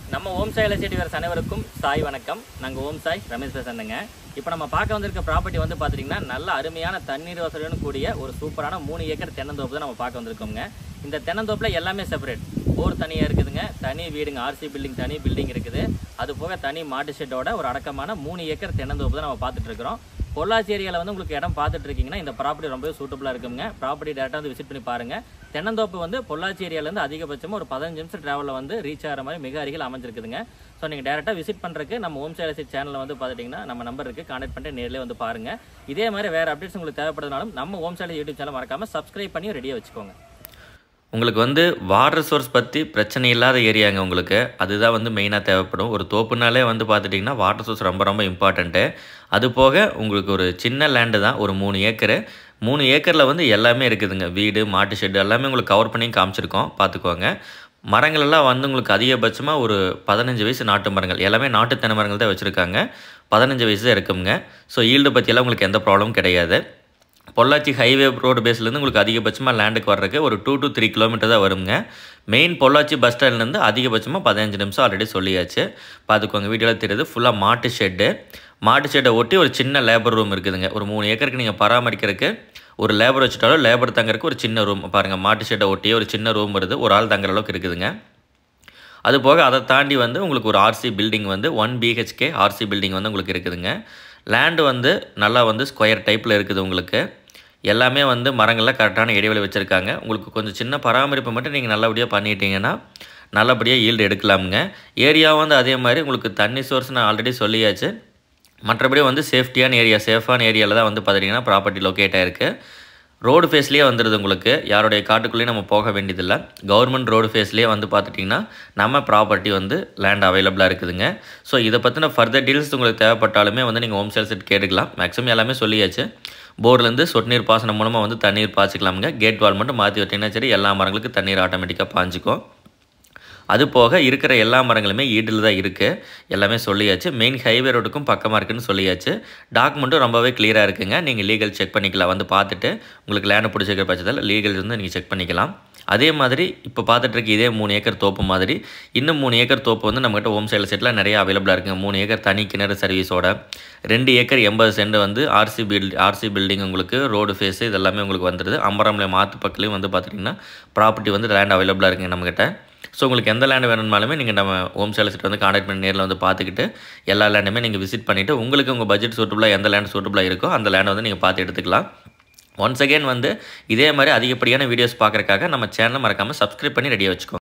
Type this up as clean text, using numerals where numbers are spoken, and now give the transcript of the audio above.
நம்ம ஓம் சாய் எலசிட்டி வியூவர்ஸ் அனைவருக்கும் சாய் வணக்கம். நாங்கள் ஓம் சாய் ரமேஷ் பேசுறேங்க. இப்போ நம்ம பார்க்க வந்திருக்க ப்ராப்பர்ட்டி வந்து பார்த்தீங்கன்னா நல்ல அருமையான தண்ணீர் வசதியுடன் கூடிய ஒரு சூப்பரான 3 ஏக்கர் தென்னந்தோப்பு தான் நம்ம பார்க்க வந்திருக்கோங்க. இந்த தென்னந்தோப்பில் எல்லாமே செப்பரேட். போர் தனியாக இருக்குதுங்க, தனி வீடுங்க, ஆர்சி பில்டிங் தனி பில்டிங் இருக்குது. அது போக தனி மாட்டு ஷெட்டோட ஒரு அடக்கமான 3 ஏக்கர் தென்னந்தோப்பு தான் நம்ம பார்த்துட்டு இருக்கிறோம். பொள்ளாச்சி ஏரியாவில் வந்து உங்களுக்கு இடம் பார்த்துட்டு இருக்கீங்கன்னா இந்த ப்ராப்பர்ட்டி ரொம்பவே சூட்டபுளாக இருக்குங்க. ப்ராப்பர்ட்டி டேரெக்டாக வந்து விசிட் பண்ணி பாருங்கள். தென்னந்தோப்பு வந்து பொள்ளாச்சி ஏரியாவிலேருந்து அதிகபட்சமாக ஒரு 15 நிமிஷம் ட்ராவலில் வந்து ரீச் ஆகிற மாதிரி மிக அருகில் அமைஞ்சிருக்குதுங்க. ஸோ நீங்கள் டேரெக்டாக விசிட் பண்ணுறதுக்கு நம்ம ஓம் சாய் எலசிட்டி சேனலில் வந்து பார்த்துட்டிங்கன்னா நம்ம நம்பர் இருக்குது, கான்டாக்ட் பண்ணிட்டு நேரில் வந்து பாருங்கள். இதே மாதிரி வேறு அப்டேட்ஸ் உங்களுக்கு தேவைப்படுறதுனாலும் நம்ம ஓம் சாய் யூடியூப் சேனல் மறக்காமல் சப்ஸ்கிரைப் பண்ணி ரெடியாக வச்சுக்கோங்க. உங்களுக்கு வந்து வாட்டர் சோர்ஸ் பற்றி பிரச்சனை இல்லாத ஏரியாங்க. உங்களுக்கு அதுதான் வந்து மெயினாக தேவைப்படும். ஒரு தோப்புனாலே வந்து பார்த்துட்டிங்கன்னா வாட்டர் சோர்ஸ் ரொம்ப ரொம்ப இம்பார்ட்டண்ட்டு. அது போக உங்களுக்கு ஒரு சின்ன லேண்டு தான், ஒரு 3 ஏக்கரு. 3 ஏக்கரில் வந்து எல்லாமே இருக்குதுங்க. வீடு, மாட்டு ஷெட்டு எல்லாமே உங்களுக்கு கவர் பண்ணி காமிச்சிருக்கோம், பார்த்துக்கோங்க. மரங்கள் எல்லாம் வந்து உங்களுக்கு அதிகபட்சமாக ஒரு 15 வயசு நாட்டு மரங்கள், எல்லாமே நாட்டு தென்னை மரங்கள் தான் வச்சுருக்காங்க. 15 வயசு தான் இருக்குங்க. ஸோ ஈல்டு பற்றியெல்லாம் உங்களுக்கு எந்த ப்ராப்ளமும் கிடையாது. பொள்ளாச்சி ஹைவே ரோடு பேஸ்லேருந்து உங்களுக்கு அதிகபட்சமாக லேண்டுக்கு வர்றதுக்கு ஒரு 2 to 3 கிலோமீட்டர் தான் வருங்க. மெயின் பொள்ளாச்சி பஸ் ஸ்டாண்ட்லேருந்து அதிகபட்சமாக 15 நிமிஷம் ஆல்ரெடி சொல்லியாச்சு. பார்த்துக்கோங்க, வீடியோவில் தெரியுது ஃபுல்லாக மாட்டு ஷெட்டு. மாட்டு ஷெட்டை ஒட்டி ஒரு சின்ன லேபர் ரூம் இருக்குதுங்க. ஒரு 3 ஏக்கருக்கு நீங்கள் பராமரிக்கிறதுக்கு ஒரு லேபர் வச்சுட்டாலும் லேபர் தங்குறதுக்கு ஒரு சின்ன ரூம் பாருங்கள். மாட்டு ஷெட்டை ஒட்டியே ஒரு சின்ன ரூம் வருது, ஒரு ஆள் தங்குற அளவுக்கு இருக்குதுங்க. அது போக அதை தாண்டி வந்து உங்களுக்கு ஒரு ஆர்சி பில்டிங் வந்து 1 BHK ஆர்சி பில்டிங் வந்து உங்களுக்கு இருக்குதுங்க. லேண்டு வந்து நல்லா வந்து ஸ்கொயர் டைப்பில் இருக்குது. உங்களுக்கு எல்லாமே வந்து மரங்கள்லாம் கரெக்டான இடைவெளி வச்சுருக்காங்க. உங்களுக்கு கொஞ்சம் சின்ன பராமரிப்பு மட்டும் நீங்கள் நல்லபடியாக பண்ணிட்டீங்கன்னா நல்லபடியாக ஈல்டு எடுக்கலாமுங்க. ஏரியா வந்து அதே மாதிரி உங்களுக்கு தண்ணி சோர்ஸ் நான் ஆல்ரெடி சொல்லியாச்சு. மற்றபடி வந்து சேஃப்டியான ஏரியா, சேஃபான ஏரியாவில் தான் வந்து பார்த்துட்டிங்கன்னா ப்ராப்பர்ட்டி லொக்கேட் ஆகிருக்கு. ரோடு ஃபேஸ்லேயே வந்துடுது. உங்களுக்கு யாருடைய காட்டுக்குள்ளேயும் நம்ம போக வேண்டியதில்லை. கவர்மெண்ட் ரோடு ஃபேஸ்லேயே வந்து பார்த்துட்டிங்கன்னா நம்ம ப்ராப்பர்ட்டி வந்து லேண்ட் அவைலபிளாக இருக்குதுங்க. ஸோ இதை பற்றின ஃபர்தர் டீல்ஸ் உங்களுக்கு தேவைப்பட்டாலுமே வந்து நீங்கள் ஹோம் சேல் செட் கேட்டுக்கலாம். மேக்ஸிமம் எல்லாமே சொல்லியாச்சு. போர்லேருந்து சொட்டு நீர் பாசனம் மூலமாக வந்து தண்ணீர் பாய்ச்சிக்கலாமுங்க. கேட் வால் மட்டும் மாற்றி விட்டிங்கன்னா சரி, எல்லா மரங்களுக்கு தண்ணீர் ஆட்டோமேட்டிக்காக பாய்ஞ்சிக்கும். அது போக இருக்கிற எல்லா மரங்களுமே ஈடில் தான் இருக்குது. எல்லாமே சொல்லியாச்சு. மெயின் ஹைவே ரோடுக்கும் பக்கமாக இருக்குதுன்னு சொல்லியாச்சு. டாக்குமெண்ட்டும் ரொம்பவே கிளியராக இருக்குங்க. நீங்கள் லீகல் செக் பண்ணிக்கலாம். வந்து பார்த்துட்டு உங்களுக்கு லேண்டு பிடிச்சிருக்கிற பட்சத்தில் லீகல் வந்து நீங்கள் செக் பண்ணிக்கலாம். அதே மாதிரி இப்போ பார்த்துட்ருக்கு இதே 3 ஏக்கர் தோப்பு மாதிரி இன்னும் 3 ஏக்கர் தோப்பு வந்து நம்மகிட்ட ஹோம் சேல் செட்டில் நிறைய அவைலபிளாக இருக்குங்க. 3 ஏக்கர் தனி கிணறு சர்வீஸோட, 2 ஏக்கர் 80 சென்ட் வந்து ஆர்சி பில்டிங் உங்களுக்கு ரோடு ஃபேஸு இதெல்லாமே உங்களுக்கு வந்துடுது. அம்பரம்ல மாற்று பக்கத்துலேயும் வந்து பார்த்துட்டிங்கன்னா ப்ராப்பர்ட்டி வந்து லேண்ட் அவைலபிளாக இருக்குங்க நம்மகிட்ட. ஸோ உங்களுக்கு எந்த லேண்டு வேணும்னாலுமே நீங்கள் நம்ம ஹோம் சேல் செட் வந்து கான்டாக்ட் பண்ணி நேரில் வந்து பார்த்துக்கிட்டு எல்லா லேண்டுமே நீங்கள் விசிட் பண்ணிவிட்டு உங்களுக்கு உங்கள் பட்ஜெட் சூட்டபுளாக எந்த லேண்ட் சூட்டபுளாக இருக்கோ அந்த லேண்டை வந்து நீங்கள் பார்த்து எடுத்துக்கலாம். ஒன்ஸ் அகேன் வந்து இதே மாதிரி அதிகப்படியான வீடியோஸ் பார்க்குறக்காக நம்ம சேனலை மறக்காமல் சப்ஸ்கிரைப் பண்ணி ரெடியாக வச்சுக்கோங்க.